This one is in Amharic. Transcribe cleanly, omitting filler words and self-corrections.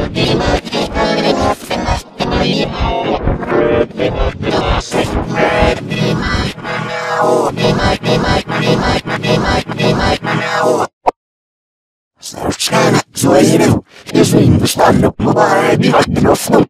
Звичайно, звичайно, і він виставлю, буває, бігати на флот.